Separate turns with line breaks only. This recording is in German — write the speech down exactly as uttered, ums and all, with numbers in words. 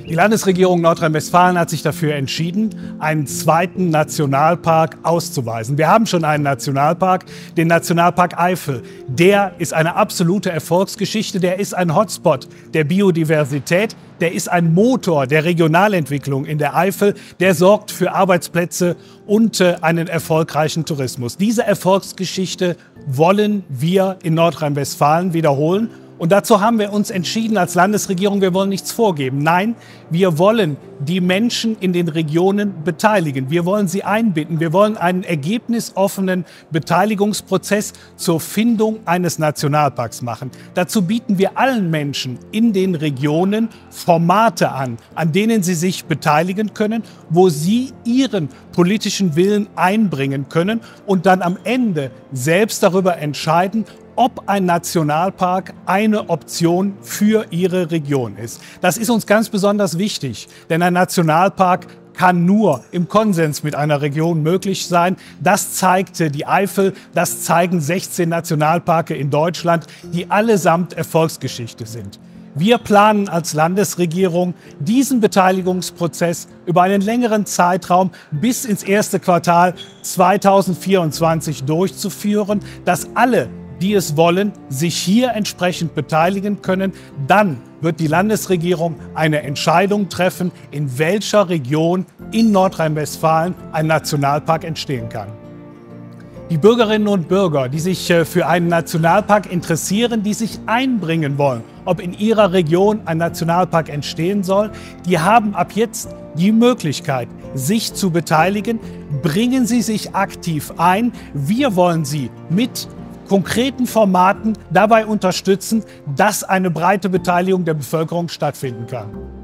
Die Landesregierung Nordrhein-Westfalen hat sich dafür entschieden, einen zweiten Nationalpark auszuweisen. Wir haben schon einen Nationalpark, den Nationalpark Eifel. Der ist eine absolute Erfolgsgeschichte, der ist ein Hotspot der Biodiversität, der ist ein Motor der Regionalentwicklung in der Eifel, der sorgt für Arbeitsplätze und äh, einen erfolgreichen Tourismus. Diese Erfolgsgeschichte wollen wir in Nordrhein-Westfalen wiederholen. Und dazu haben wir uns entschieden als Landesregierung, wir wollen nichts vorgeben. Nein, wir wollen die Menschen in den Regionen beteiligen. Wir wollen sie einbinden. Wir wollen einen ergebnisoffenen Beteiligungsprozess zur Findung eines Nationalparks machen. Dazu bieten wir allen Menschen in den Regionen Formate an, an denen sie sich beteiligen können, wo sie ihren politischen Willen einbringen können und dann am Ende selbst darüber entscheiden, ob ein Nationalpark eine Option für ihre Region ist. Das ist uns ganz besonders wichtig, denn ein Nationalpark kann nur im Konsens mit einer Region möglich sein. Das zeigte die Eifel, das zeigen sechzehn Nationalparke in Deutschland, die allesamt Erfolgsgeschichte sind. Wir planen als Landesregierung, diesen Beteiligungsprozess über einen längeren Zeitraum bis ins erste Quartal zweitausendvierundzwanzig durchzuführen, dass alle, die es wollen, sich hier entsprechend beteiligen können. Dann wird die Landesregierung eine Entscheidung treffen, in welcher Region in Nordrhein-Westfalen ein Nationalpark entstehen kann. Die Bürgerinnen und Bürger, die sich für einen Nationalpark interessieren, die sich einbringen wollen, ob in ihrer Region ein Nationalpark entstehen soll, die haben ab jetzt die Möglichkeit, sich zu beteiligen. Bringen Sie sich aktiv ein. Wir wollen Sie mit konkreten Formaten dabei unterstützen, dass eine breite Beteiligung der Bevölkerung stattfinden kann.